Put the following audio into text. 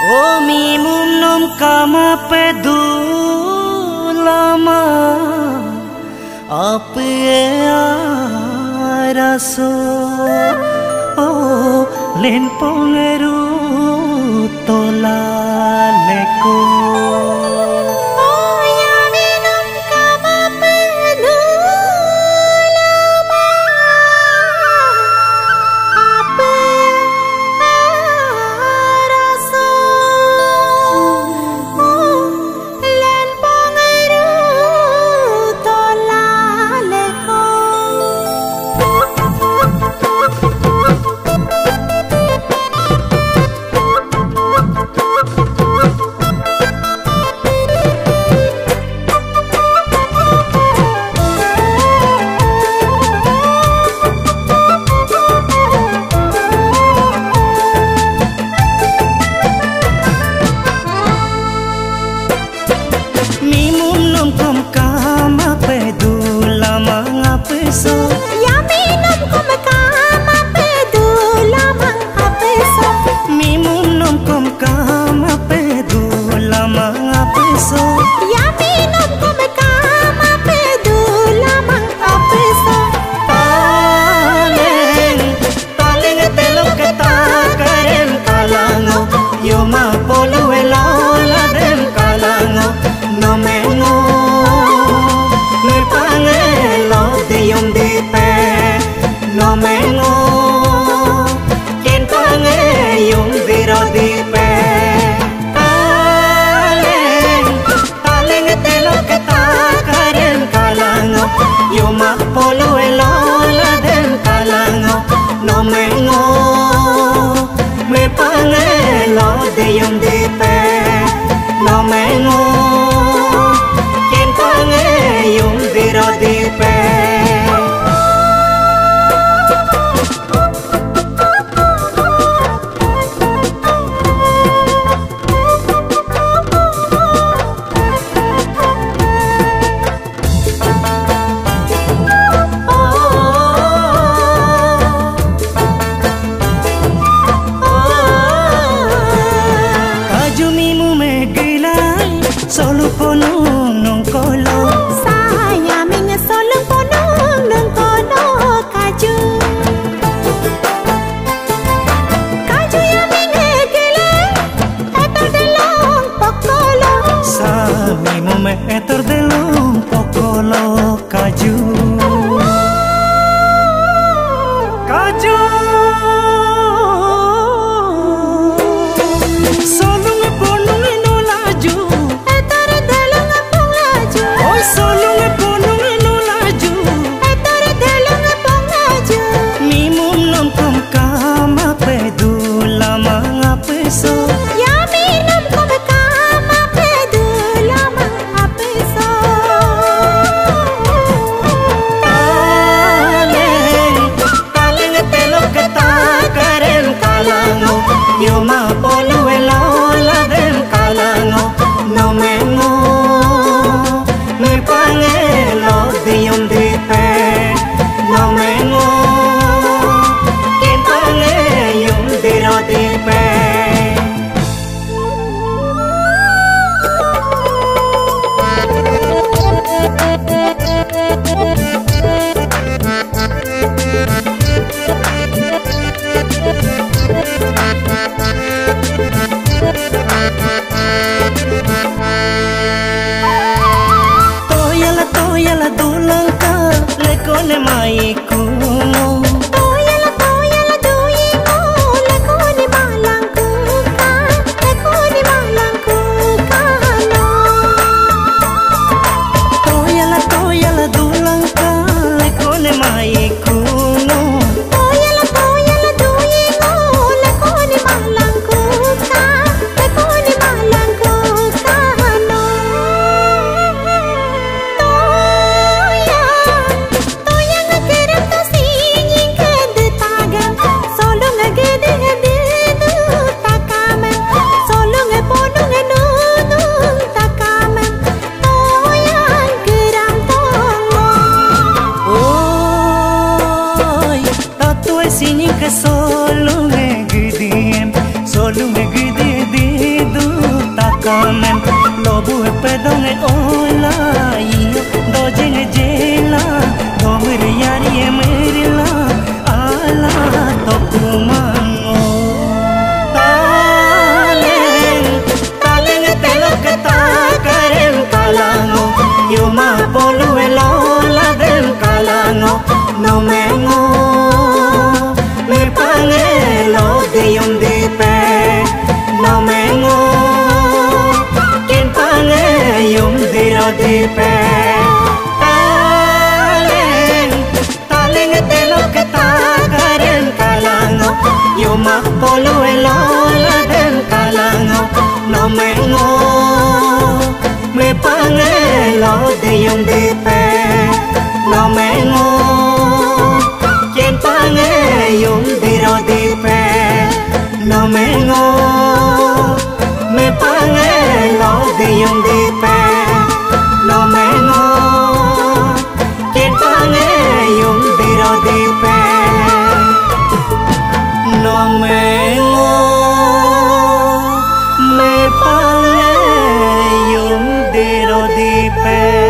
O mimum nom kamape lama apa raso len pongeru tola leko. Mimum nomkom kamape lama ngapeso. Ya nomkom kamape lama ngapeso. Mimum nomkom kamape lama ngapeso. Ya nomkom kamape lama ngapeso. Taleng telok kata karen kalango. Yo ma polo elola dem kalango. No mengo me pangelo de yom de pe. No mengo quien pange yom de ro de pe. Taleng telok kata karen kalango. Yo ma polo elola dem kalango. No mengo me pangelo de yom de pe. No mengo quien pange yom de ro de pe. Solo ponung nung kolo. Saya minga solo ponung nung kolo kaju. Kaju ya minga gele etor delong pokolo. Sa mimum etor delong pokolo kaju. Kaju. Yo ma polo elola dem kalango. No mengo me pangelo de yom de pe. No mengo quien pange yom de ro de pe. Toyala dulangka lekone mai kuno. Toyala duingo lekone malangku ka. Lekone malangku ka no. Toyala dulangka lekone mai kuno. Toyala duingo lekone malangku ka. Lekone malangku ka no. Solo me gidiem, solo me gidiem. kamem lobu pedong ola iyo dojeng jela domir yari emerla ala tokumango taleng telok ta karen kalango yuma polu elola den kalango no mengo me pangelo de yum de pe no mengo kin pange yum de ro de pe taleng telok ta karen kalango yuma polu elola den kalango no mengo me pangelo de yum de pe no mengo kin pange yum de ro de pe no mengo me pangelo de yum de pe no mengo kin pange yum de ro de pe no mengo me pangelo de ro de pe